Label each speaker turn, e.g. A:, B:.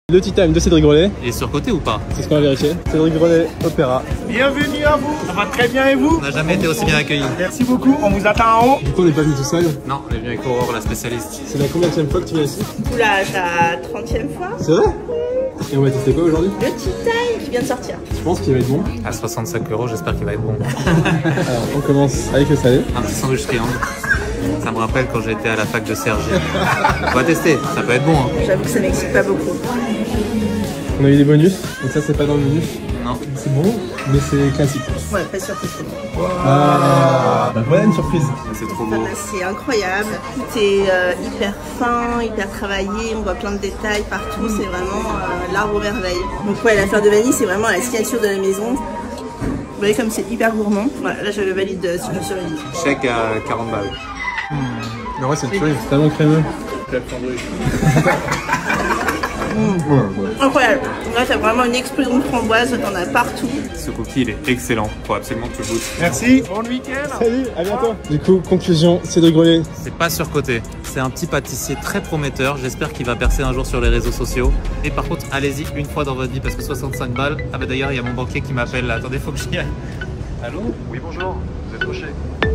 A: Le tea time de Cédric Grolet.
B: Il est surcoté ou pas?
A: C'est ce qu'on va vérifier. Cédric Grolet, Opéra.
C: Bienvenue à vous, ça va très bien et vous?
B: On n'a jamais été aussi bien accueillis.
C: Merci beaucoup, on vous attend en haut.
A: Du coup, on n'est pas venu tout seul.
B: Non, on est venu avec Aurore, la spécialiste.
A: C'est la combienième fois que tu viens ici?
D: Oula, la 30e fois.
A: C'est vrai? Et on va tester quoi aujourd'hui?
D: Le tea time qui vient de sortir.
A: Je pense qu'il va être bon.
B: À 65 €, j'espère qu'il va être bon.
A: Alors, on commence avec le salé.
B: Un petit sandwich triangle. Ça me rappelle quand j'étais à la fac de Cergy. On va tester, ça peut être bon. Hein.
D: J'avoue que ça m'excite pas beaucoup.
A: On a eu des bonus, donc ça c'est pas dans le menu.
B: Non.
A: C'est bon, mais c'est classique.
D: Ouais, pas surprise.
A: Ah, bah voilà une surprise.
B: C'est trop beau.
D: C'est incroyable. Tout est hyper fin, hyper travaillé. On voit plein de détails partout. C'est vraiment l'arbre aux merveilles. Donc ouais, la fleur de vanille, c'est vraiment la signature de la maison. Vous voyez comme c'est hyper gourmand. Voilà, là je le valide si je me suis valide.
B: Chèque à 40 balles.
A: Mais ouais, c'est le truc, c'est tellement crémeux.
D: Incroyable. Là, t'as vraiment une explosion de framboises. T'en as partout.
B: Ce cookie, il est excellent. Faut absolument que tu goûtes.
C: Merci, bon week-end.
A: Salut, à bientôt. Du coup, conclusion, Cédric Grolet.
B: C'est pas surcoté. C'est un petit pâtissier très prometteur. J'espère qu'il va percer un jour sur les réseaux sociaux. Et par contre, allez-y une fois dans votre vie parce que 65 balles. Ah bah d'ailleurs, il y a mon banquier qui m'appelle là. Attendez, faut que j'y aille. Allô?
E: Oui, bonjour, vous êtes coché.